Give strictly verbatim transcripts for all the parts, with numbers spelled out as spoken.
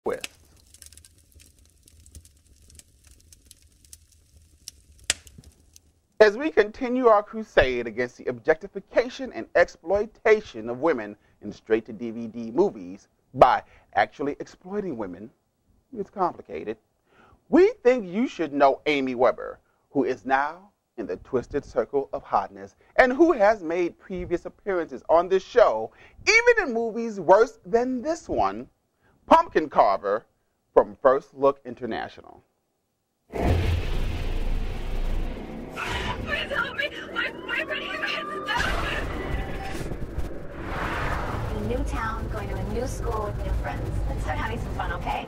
Twist. As we continue our crusade against the objectification and exploitation of women in straight-to-D V D movies by actually exploiting women, it's complicated, we think you should know Amy Weber, who is now in the twisted circle of hotness and who has made previous appearances on this show, even in movies worse than this one, Pumpkin Carver from First Look International. Please help me! My boyfriend is dead! A new town, going to a new school with new friends. Let's start having some fun, okay?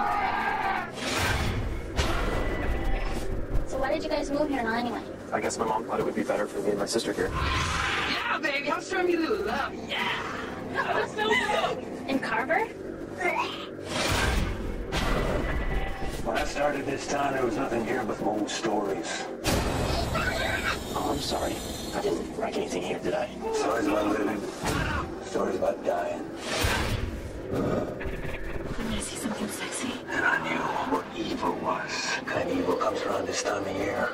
So why did you guys move here now anyway? I guess my mom thought it would be better for me and my sister here. Yeah, baby, I'm showing you a little love. Yeah! Let's go, go! In Carver? When I started this town, there was nothing here but old stories. Oh, I'm sorry. I didn't write anything here, did I? Stories about living, stories about dying. I'm gonna see something sexy. And I knew what evil was. Kind of evil comes around this time of year.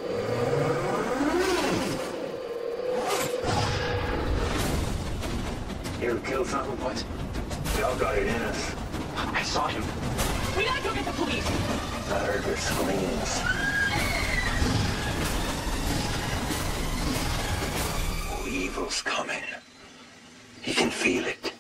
You ever killed something? What? We all got it in us. I saw him. We gotta go get the police! I heard their screams. Oh, evil's coming. You can feel it.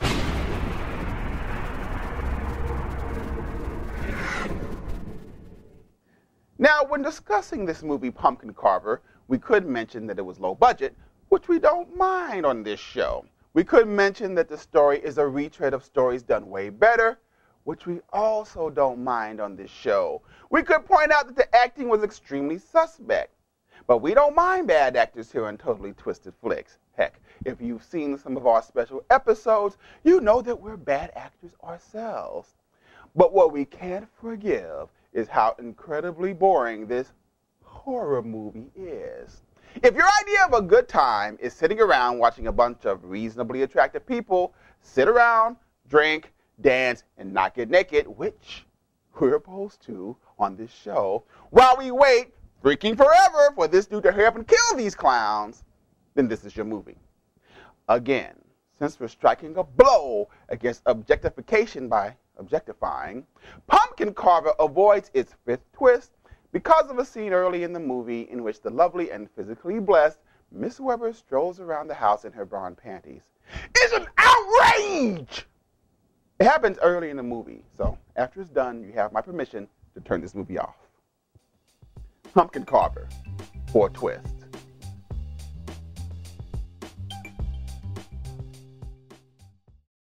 Now, when discussing this movie, Pumpkin Carver, we could mention that it was low budget, which we don't mind on this show. We could mention that the story is a retread of stories done way better, which we also don't mind on this show. We could point out that the acting was extremely suspect, but we don't mind bad actors here on Totally Twisted Flicks. Heck, if you've seen some of our special episodes, you know that we're bad actors ourselves. But what we can't forgive is how incredibly boring this horror movie is. If your idea of a good time is sitting around watching a bunch of reasonably attractive people sit around, drink, dance, and not get naked, which we're opposed to on this show, while we wait freaking forever for this dude to hurry up and kill these clowns, then this is your movie. Again, since we're striking a blow against objectification by objectifying, Pumpkin Carver avoids its fifth twist because of a scene early in the movie in which the lovely and physically blessed Miss Weber strolls around the house in her bra and panties. It's an outrage! It happens early in the movie, so after it's done, you have my permission to turn this movie off. Pumpkin Carver for a twist.